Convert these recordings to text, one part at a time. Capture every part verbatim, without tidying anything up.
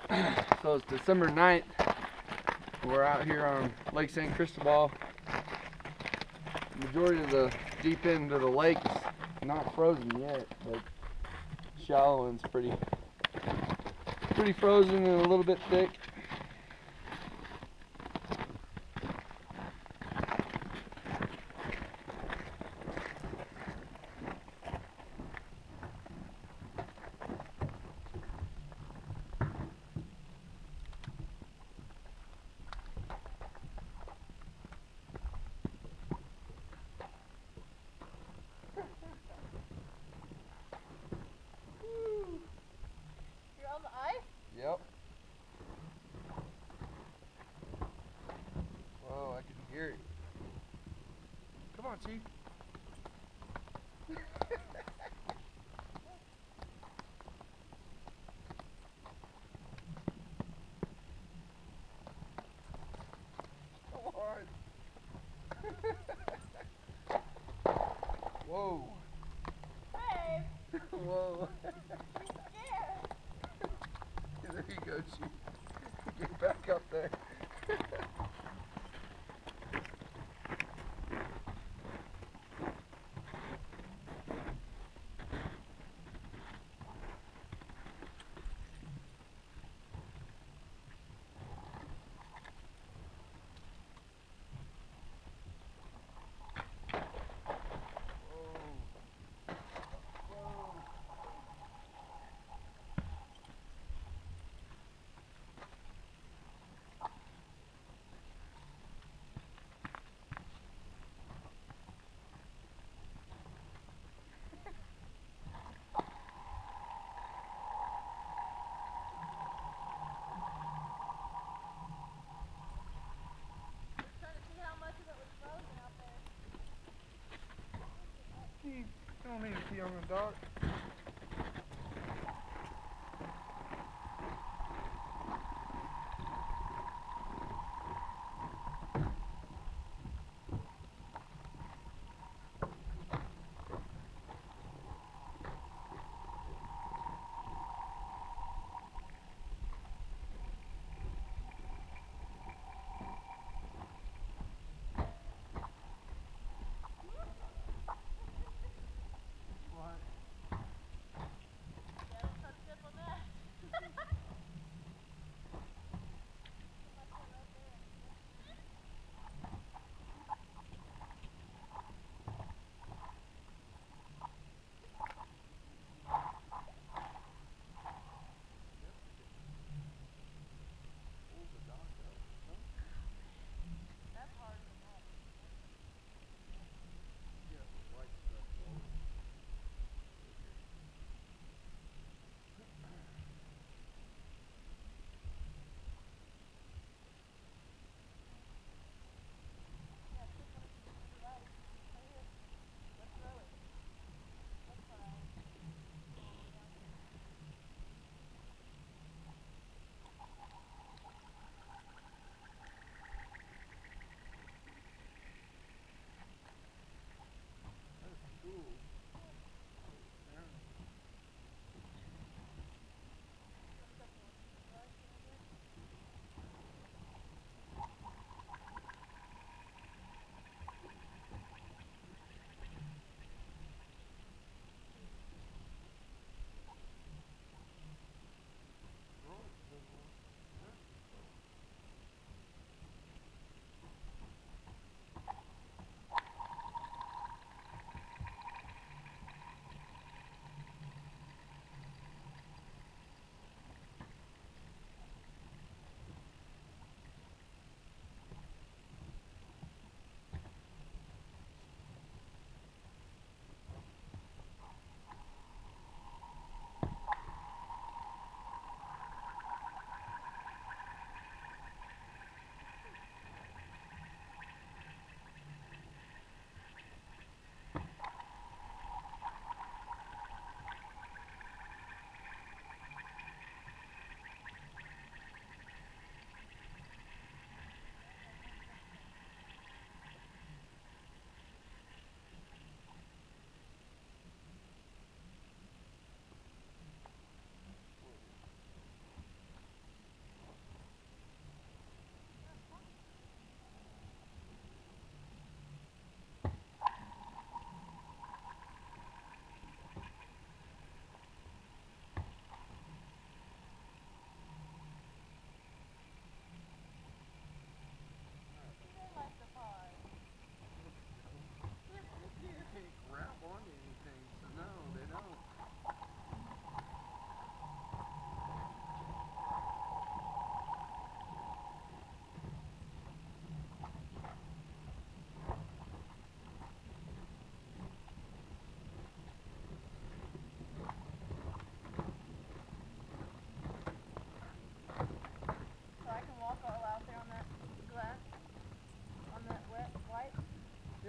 So it's December ninth. We're out here on Lake San Cristobal. The majority of the deep end of the lake is not frozen yet, but shallow and it's pretty, pretty frozen and a little bit thick. Yep. Whoa, I can hear it. Come on, Chief. Come on. Whoa. Babe. Whoa. There you go, Chief. Get back up there. You don't need to pee on the dark. What?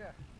Yeah.